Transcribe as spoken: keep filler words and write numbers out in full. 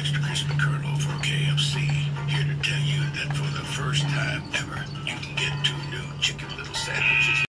Extra Crispy Colonel for K F C, here to tell you that for the first time ever, you can get two new Chicken Little sandwiches.